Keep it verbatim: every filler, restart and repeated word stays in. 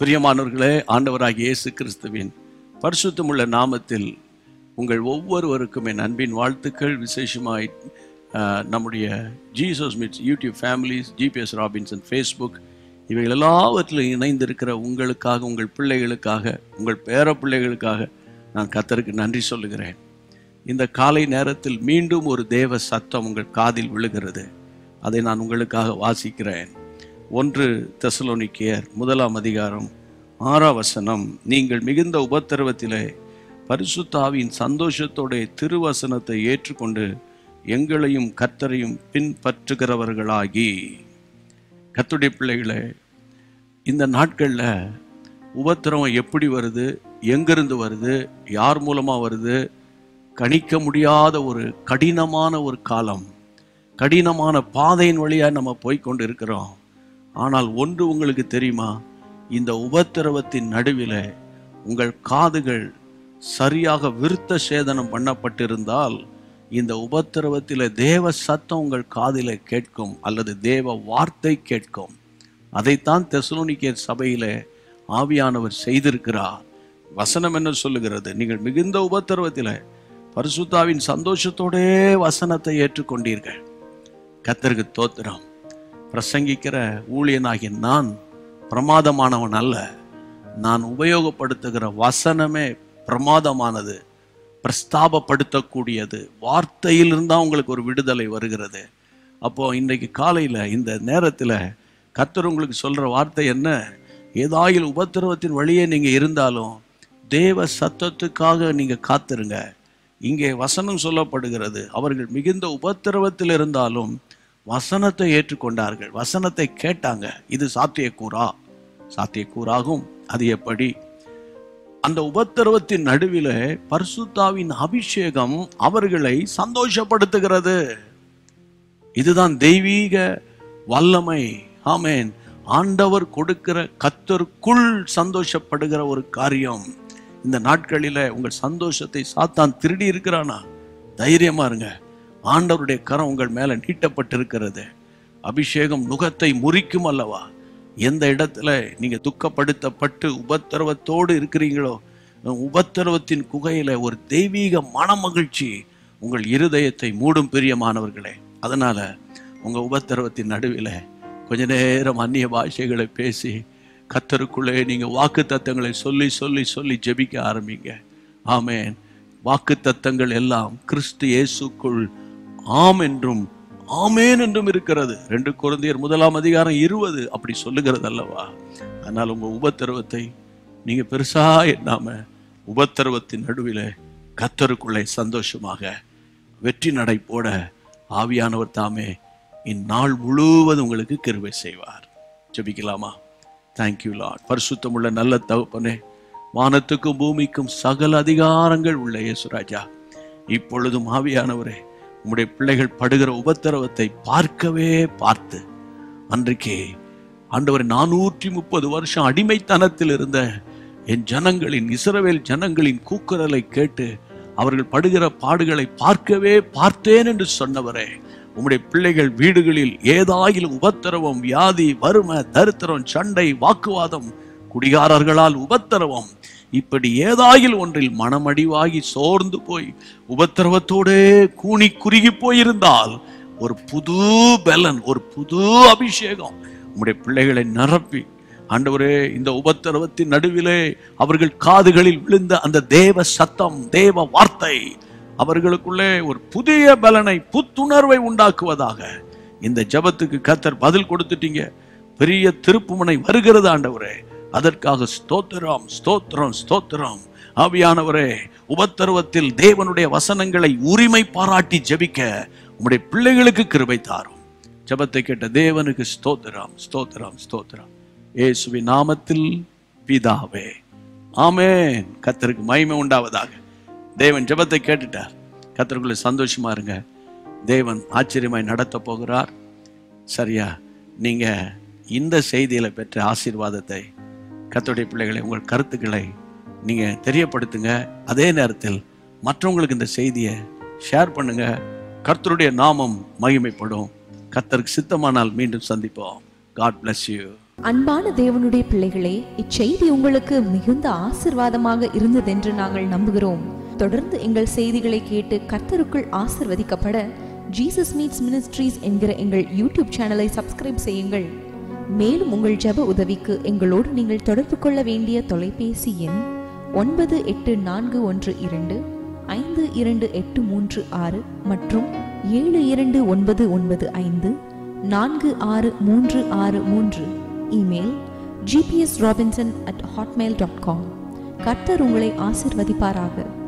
பிரியமானவர்களே, ஆண்டவராகிய இயேசு கிறிஸ்துவின் பரிசுத்தமுள்ள நாமத்தில் உங்கள் ஒவ்வொருவருக்கும் என் அன்பின் வாழ்த்துக்கள். விசேஷமாய் நம்முடைய Jesus meets YouTube families, GPS Robinson Facebook, இவைகள் எல்லாவற்றிலும் இணைந்திருக்கிற உங்களுக்காக, உங்கள் பிள்ளைகளுக்காக, உங்கள் பேர பிள்ளைகளுக்காக நான் கர்த்தருக்கு நன்றி சொல்லுகிறேன். இந்த காலை நேரத்தில் மீண்டும் ஒரு தேவ சத்தம் உங்கள் காதில் விழுகிறது. அதை நான் உங்களுக்காக வாசிக்கிறேன். ஒன்று தெசலோனிக்கேயர் முதலாம் அதிகாரம் ஆறாம் வசனம். நீங்கள் மிகுந்த உபத்திரவத்திலே பரிசுத்த ஆவியின் சந்தோஷத்தோட திருவசனத்தை ஏற்றுக்கொண்டு எங்களையும் கர்த்தரையும் பின்பற்றுகிறவர்களாகி. கர்த்தருடைய பிள்ளைகளே, இந்த நாட்களில் உபத்திரவம் எப்படி வருது, எங்கிருந்து வருது, யார் மூலமாக வருது, கணிக்க முடியாத ஒரு கடினமான ஒரு காலம், கடினமான பாதையின் வழியாக நம்ம போய்கொண்டு இருக்கிறோம். ஆனால் ஒன்று உங்களுக்கு தெரியுமா? இந்த உபத்திரவத்தின் நடுவில் உங்கள் காதுகள் சரியாக விருத்த சேதனம் பண்ணப்பட்டிருந்தால் இந்த உபத்திரவத்தில் தேவ சத்தம் உங்கள் காதில் கேட்கும், அல்லது தேவ வார்த்தை கேட்கும். அதைத்தான் தெசலோனிக்கேயர் சபையில் ஆவியானவர் செய்திருக்கிறார். வசனம் என்ன சொல்லுகிறது? நீங்கள் மிகுந்த உபத்திரவத்தில் பரிசுத்தாவின் சந்தோஷத்தோடே வசனத்தை ஏற்றுக்கொண்டீர்கள். கர்த்தருக்கு தோத்திரம். பிரசங்கிக்கிற ஊழியனாகிய நான் பிரமாதமானவன் அல்ல. நான் உபயோகப்படுத்துகிற வசனமே பிரமாதமானது, பிரஸ்தாபப்படுத்தக்கூடியது. வார்த்தையில் இருந்தால் உங்களுக்கு ஒரு விடுதலை வருகிறது. அப்போ இன்றைக்கு காலையில் இந்த நேரத்தில் கர்த்தர் உங்களுக்கு சொல்கிற வார்த்தை என்ன? ஏதாயில் உபத்திரவத்தின் வழியே நீங்கள் இருந்தாலும் தேவ சத்தத்துக்காக நீங்கள் காத்திருங்க. இங்கே வசனம் சொல்லப்படுகிறது, அவர்கள் மிகுந்த உபத்திரவத்தில் இருந்தாலும் வசனத்தை ஏற்றுக்கொண்டார்கள், வசனத்தை கேட்டாங்க. இது சாத்தியக்கூறா? சாத்தியக்கூறாகும். அது எப்படி? அந்த உபத்திரவத்தின் நடுவில் பரிசுத்தாவின் அபிஷேகம் அவர்களை சந்தோஷப்படுத்துகிறது. இதுதான் தெய்வீக வல்லமை. ஆமென். ஆண்டவர் கொடுக்கிற கர்த்தருக்குள் சந்தோஷப்படுகிற ஒரு காரியம். இந்த நாட்களில் உங்கள் சந்தோஷத்தை சாத்தான் திருடி இருக்கிறானா? தைரியமா இருங்க. ஆண்டவருடைய கரம் உங்கள் மேல நீட்டப்பட்டிருக்கிறது. அபிஷேகம் நுகத்தை முறிக்கும் அல்லவா? எந்த இடத்துல நீங்க துக்கப்படுத்தப்பட்டு உபத்திரவத்தோடு இருக்கிறீங்களோ, உபத்திரவத்தின் குகையில ஒரு தெய்வீக மனமகிழ்ச்சி உங்கள் இருதயத்தை மூடும். பிரியமானவர்களே, அதனால உங்க உபத்திரவத்தின் நடுவில் கொஞ்ச நேரம் அந்நிய பாஷைகளை பேசி கர்த்தருக்குள்ளே நீங்க வாக்கு தத்தங்களை சொல்லி சொல்லி சொல்லி ஜெபிக்க ஆரம்பிங்க. ஆமென். வாக்கு தத்தங்கள் எல்லாம் கிறிஸ்து இயேசுக்குள் ஆம் என்றும் ஆமேன் என்றும் இருக்கிறது. ரெண்டு கொரிந்தியர் முதலாம் அதிகாரம் இருபது அப்படி சொல்லுகிறது அல்லவா? அதனால் உங்க உபத்திரவத்தை நீங்க பெருசா எண்ணாம உபத்திரவத்தின் நடுவில் கர்த்தருக்குள்ளே சந்தோஷமாக வெற்றி நடை போட ஆவியானவர் தாமே இந்நாள் முழுவதும் உங்களுக்கு கிருபை செய்வார். ஜெபிக்கலாமா? Thank you Lord. பரிசுத்தமுள்ள நல்ல தகப்பனே, வானத்துக்கும் பூமிக்கும் சகல அதிகாரங்கள் உள்ள இயேசுராஜா, இப்பொழுதும் ஆவியானவரே உம்முடைய பிள்ளைகள் படுகிற உபத்திரவத்தை பார்க்கவே பார்த்து, அன்றைக்கே ஆண்டவர் நானூற்றி முப்பது வருஷம் அடிமைத்தனத்தில் இருந்த என் ஜனங்களின், இஸ்ரவேல் ஜனங்களின் கூக்குரலை கேட்டு அவர்கள் படுகிற பாடுகளை பார்க்கவே பார்த்தேன் என்று சொன்னவரே, உம்முடைய பிள்ளைகள் வீடுகளில் ஏதாயிலும் உபத்திரவம், வியாதி, வறுமை, தரித்திரம், சண்டை, வாக்குவாதம், குடிகாரர்களால் உபத்திரவம், இப்படி ஏதாயில் ஒன்றில் மனமடிவாகி சோர்ந்து போய் உபத்திரவத்தோடே கூனி குறுகி போயிருந்தால் ஒரு புது பலன், ஒரு புது அபிஷேகம் உம்முடைய பிள்ளைகளை நிரப்பி, ஆண்டவரே, இந்த உபத்திரவத்தின் நடுவிலே அவர்கள் காதுகளில் விழுந்த அந்த தேவ சத்தம், தேவ வார்த்தை அவர்களுக்குள்ளே ஒரு புதிய பலனை, புத்துணர்வை உண்டாக்குவதாக. இந்த ஜெபத்துக்கு கர்த்தர் பதில் கொடுத்துட்டீங்க. பெரிய திருப்புமுனை வருகிறது ஆண்டவரே. அதற்காக ஸ்தோத்திரம், ஸ்தோத்திரம், ஸ்தோத்திரம். ஆவியானவரே, உபத்திரவத்தில் தேவனுடைய வசனங்களை உரிமை பாராட்டி ஜெபிக்க உம்முடைய பிள்ளைகளுக்கு கிருபை தாரும். ஜெபத்தை கேட்ட தேவனுக்கு ஸ்தோத்திரம், ஸ்தோத்திரம், ஸ்தோத்திரம். இயேசுவின் நாமத்தில் பிதாவே, ஆமென். கர்த்தருக்கு மகிமை உண்டாவதாக. தேவன் ஜெபத்தை கேட்டுட்டார். கர்த்தருக்குள்ள சந்தோஷமா இருங்க. தேவன் ஆச்சரியமாய் நடத்த போகிறார். சரியா? நீங்க இந்த செய்தியில பெற்ற ஆசீர்வாதத்தை, கர்த்தருடைய பிள்ளைகளை, உங்கள் கருத்துக்களை நீங்க தெரியப்படுத்துங்க. அதே நேரத்தில் மற்றவங்களுக்கு இந்த செய்தியை ஷேர் பண்ணுங்க. கர்த்தருடைய நாமம் மகிமைப்படும். கர்த்தருக்கு சித்தமானால் மீண்டும் சந்திப்போம். God bless you. அன்பான தேவனுடைய பிள்ளைகளே, இச்செய்தி உங்களுக்கு மிகுந்த ஆசீர்வாதமாக இருந்ததென்று நாங்கள் நம்புகிறோம். தொடர்ந்து எங்கள் செய்திகளை கேட்டு கர்த்தருக்குள் ஆசீர்வதிக்கப்பட ஜீசஸ் மீட்ஸ் மினிஸ்ட்ரீஸ் என்கிற எங்கள் யூடியூப் சேனலை சப்ஸ்கிரைப் செய்யுங்கள். மேலும் உங்கள் ஜெப உதவிக்கு எங்களோடு நீங்கள் தொடர்பு கொள்ள வேண்டிய தொலைபேசி எண் ஒன்பது எட்டு நான்கு ஒன்று இரண்டு ஐந்து இரண்டு எட்டு மூன்று ஆறு மற்றும் ஏழு இரண்டு ஒன்பது ஒன்பது ஐந்து நான்கு ஆறு மூன்று ஆறு மூன்று. Email G P S Robinson at Hotmail dot com. கர்த்தர் உங்களை ஆசீர்வதிப்பாராக.